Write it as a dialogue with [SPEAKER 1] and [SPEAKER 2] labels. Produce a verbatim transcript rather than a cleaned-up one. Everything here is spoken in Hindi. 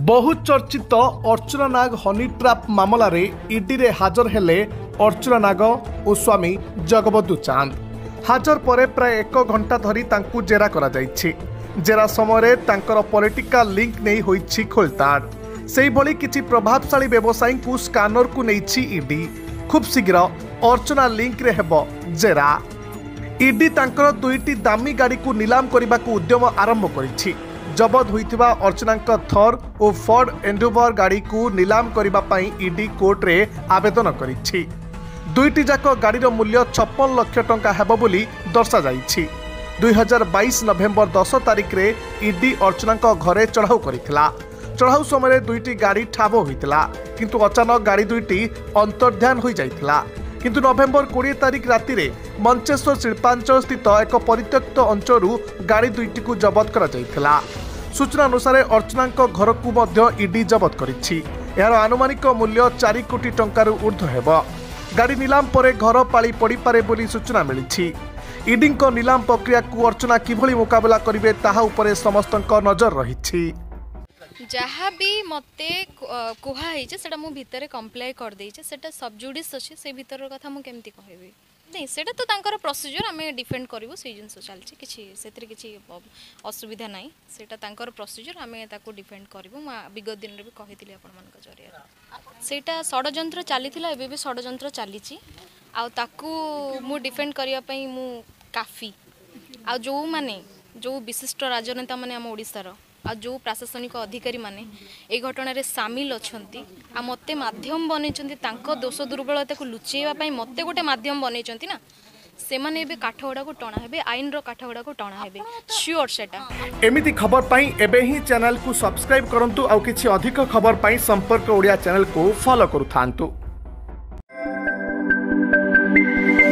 [SPEAKER 1] बहु चर्चित अर्चना नाग हनी ट्राप मामला रे ईडी रे हाजर हेले अर्चना नाग और स्वामी जगबंधु चांद। हाजर परे प्राय एक घंटा धरी तांकु जेरा करा जाइछि। जेरा समय तांकर पॉलिटिकल लिंक नहीं होइछि खोलताड़। सेही भली किछि प्रभावशाली व्यवसायी को स्कानर को नैछि ईडी। खूब शीघ्र अर्चना लिंक रे हेबो जेरा। ईडी तांकर दुईटी दामी गाड़ी को नीलाम करने को उद्यम आरंभ करिछि। जबत होइथिबा अर्चना थर और फोर्ड एंडोवर गाड़ी को नीलाम करने ईडी कोर्ट रे आवेदन करिछि। दुईटी जाक गाड़ीर मूल्य छप्पन लक्ष टंका हेबो बोली दर्शा जाइछि। दुई हजार बाईस नवेम्बर दस तारिख रे ईडी अर्चना घरे चढ़ाऊ करिथिला। चढ़ाऊ समय दुईटी गाड़ी ठाब होइतिला, किंतु अचानक गाड़ी दुईटी अंतर्ध्यान हो जाइतिला। किंतु नवेम्बर बीस तारिख राति रे मंचेश्वर शिल्पांचल स्थित एक परित्यक्त अंचलू गाड़ी दुईटी को जबत करा जाइतिला। सूचना अनुसार अर्चना घर को मध्य ईडी जबत करिछि। यार आनुमानिक मूल्य चार कोटी टंकार ऊर्ध्व हेबो। गाड़ी नीलाम परे घर पाली पड़ी पारे बोली सूचना मिली। ईडी नीलाम प्रक्रिया को अर्चना किभली मुकाबला करिवे ताहा उपरे समस्तक नजर रही।
[SPEAKER 2] जहाँ भी मते कुहाई सेटा मु भितर कंप्लाई कर देइछे, सेटा सबजुडिस अछि। से भितर कथा मु केमती कहबी नहीं, सेटा तो तांकर प्रोसीजर आमे डिफेंड करबो। से जिंस चलछि, किछि सेतरे किछि असुविधा नाही। सेटा तांकर प्रोसीजर आमे ताको डिफेंड करबो। म विगत दिन रे भी कहितली आपण मानक जरिया सेटा षडयंत्र चलीथिला। एबे भी षडयंत्र चलीछि। आ ताको मु डिफेंड करिया पई मु काफी। आ जो माने जो विशिष्ट राजनेता माने हम ओडिसार आ जो प्रशासनिक अधिकारी माने ए घटना रे शामिल अछंती। आ मते माध्यम बनेचंती तांको दोष दुर्बलता को लुचेवा पई मते गोटे माध्यम बनेचंती ना। से माने एबे काठगोडा को टणा हेबे, आईन रो काठगोडा को टणा हेबे श्योर। सेटा
[SPEAKER 1] एमिति खबर पई एबे ही चैनल को सब्सक्राइब करंतु। आ किछि अधिक खबर पई संपर्क ओडिया चैनल को फॉलो करू थांतु।